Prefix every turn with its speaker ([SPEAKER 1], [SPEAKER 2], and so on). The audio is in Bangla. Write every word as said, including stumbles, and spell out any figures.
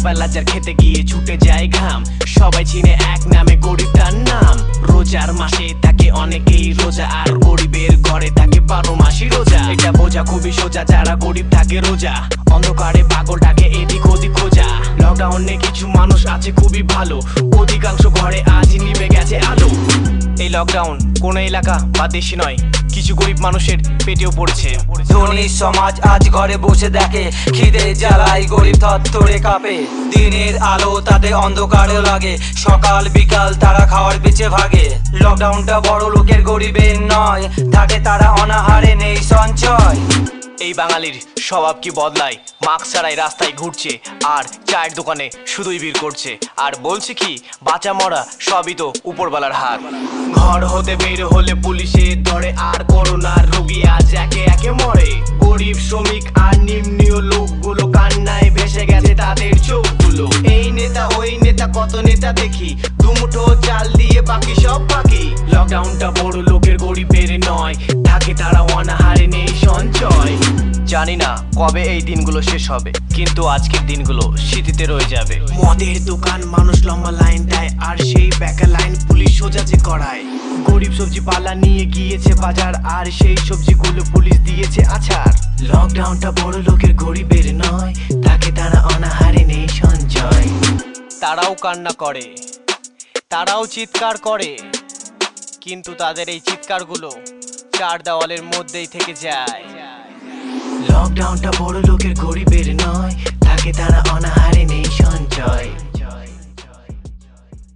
[SPEAKER 1] বেলা যার খেতে গিয়ে ছুটে যায় ঘাম, সবাই চিনে এক নামে গরিব তার নাম। রোজার মাসে তাকে অনেকেই রোজা, আর গরিবের ঘরে তাকে বারো মাসই রোজা। এটা বোঝা খুবই সোজা, যারা গরিব থাকে রোজা, অন্ধকারে পাগল ডাকে এদিক ওদিক খোঁজা। লকডাউনে কিছু মানুষ আছে খুবই ভালো, অধিকাংশ ঘরে আজ নিভে গেছে আলো। এই লকডাউন কোন এলাকা বা দেশে নয়, কিছু গরিব মানুষের পেটেও পড়ছে।
[SPEAKER 2] ধনী সমাজ আজ ঘরে বসে দেখে, খিদে জ্বালায় গরিব থরথরে কাঁপে। দিনের আলো তাদের অন্ধকারে লাগে, সকাল বিকাল তারা খাওয়ার পিছে ভাগে। লকডাউনটা বড় লোকের গরিবের নয়, থাকে তারা অনাহারে নেই সঞ্চয়।
[SPEAKER 1] এই বাঙালির স্বভাব কি বদলায়, মাস্ক ছাড়াই রাস্তায় ঘুরছে, আর চায়ের দোকানে শুধুই ভিড় করছে। আর বলছে কি বাঁচা মরা সবই তো উপরওয়ালার হাত। ঘর হতে বের হলে পুলিশে ধরে, আর করোনার রোগী আজ একে একে মরে। গরিব শ্রমিক আর নিম্নীয় লোকগুলো কান্নায় ভেসে গেছে তাদের চোখগুলো। এই নেতা ওই নেতা কত নেতা দেখি, দুমুঠো চাল দিয়ে বাকি সব বাকি। লকডাউনটা বড় লোকের গরিবের নয়, থাকে তারা অনাহারে নেই সঞ্চয়। জানি না কবে এই দিনগুলো শেষ হবে, কিন্তু আজকের দিনগুলো স্মৃতিতে রয়ে যাবে। মদের দোকান মানুষ লম্বা লাইন দেয়, আর সেই ব্যাকা লাইন পুলিশ সোজাচে করায়। গরিব সবজি পালা নিয়ে গিয়েছে বাজার, আর সেই সবজিগুলো পুলিশ দিয়েছে আছাড়। লকডাউনটা বড় লোকের গরিবের নয়, তাকে তারা অনাহারে নেই সঞ্চয়। তারাও কান্না করে, তারাও চিৎকার করে, কিন্তু তাদের এই চিৎকারগুলো চার দেওয়ালের মধ্যেই থেকে যায়। লকডাউনটা বড় লোকের গরিবের নয়, তাকে তারা অনাহারে নেই সঞ্চয়।